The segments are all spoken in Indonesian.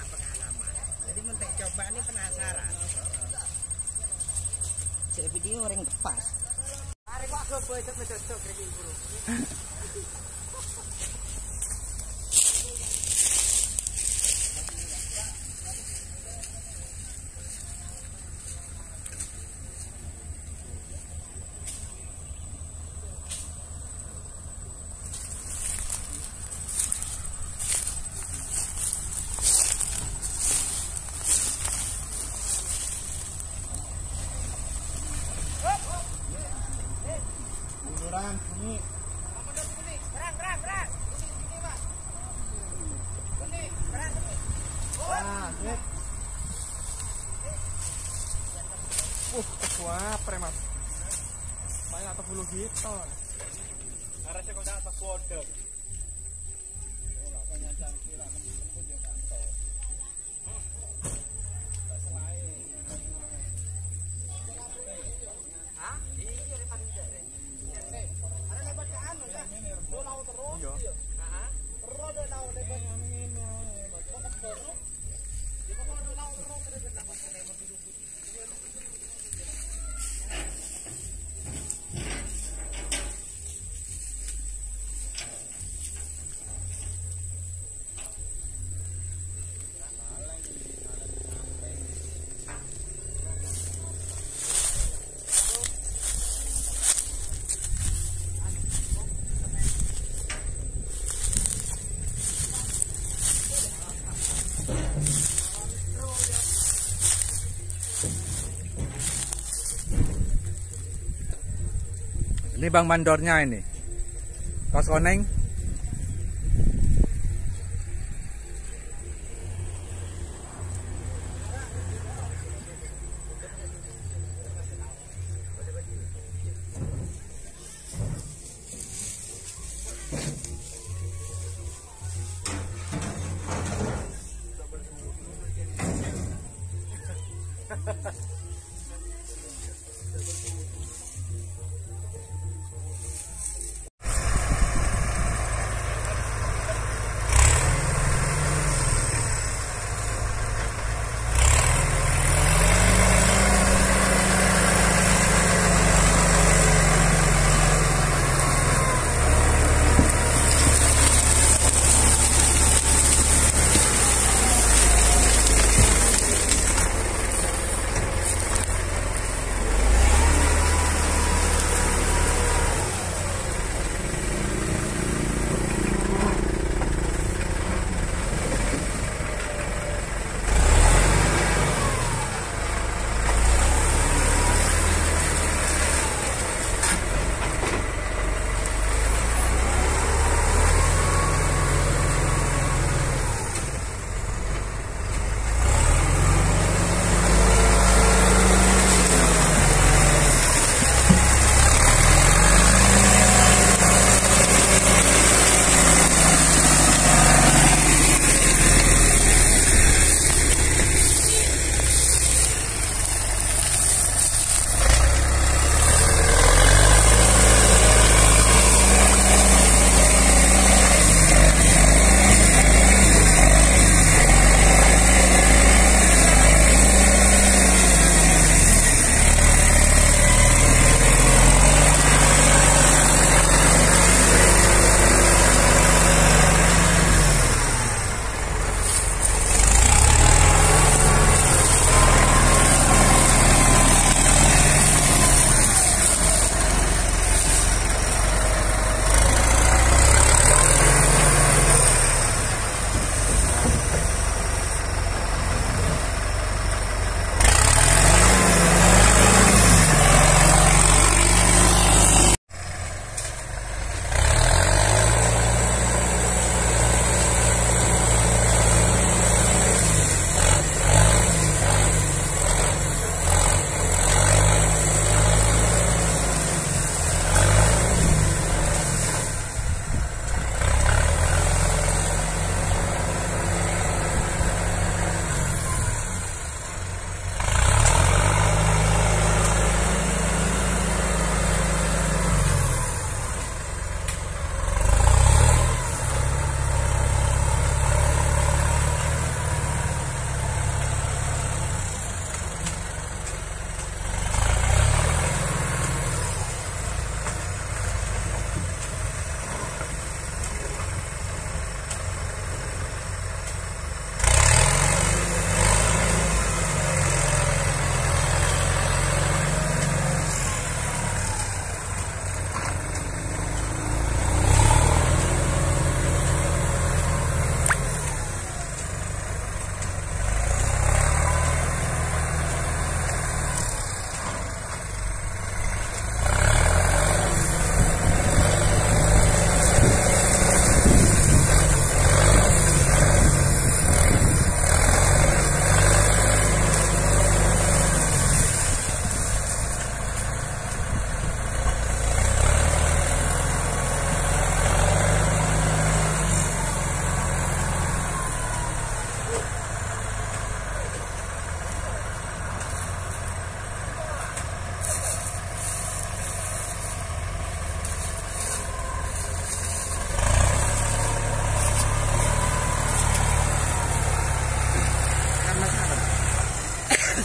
pengalaman. Jadi mentek coba ini penasaran. Cek video orang tepas. Arek kok gobo itu cocok iki bro. Ini wah, premat. Banyak atau bulu gitu. Karena saya kok tak kode. Oh, lah nyacang kira nempun yo kantor. Tak selain. Hah? Iya repan ndek. Are lebat ke anu ya. Yo laut terus. Iya. Heeh. Terus do laut lebat ngene. Kok terus. Di pokoknya laut terus terus tak pakai mobil. Ini bang mandornya ini. Kos koneng.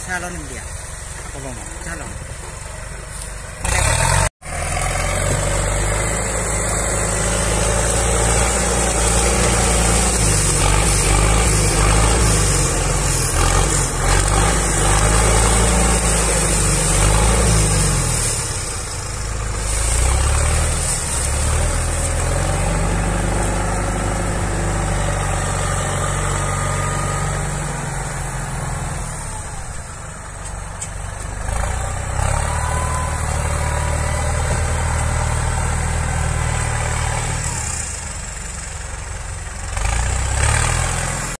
calon dia. Apa bang? Calon.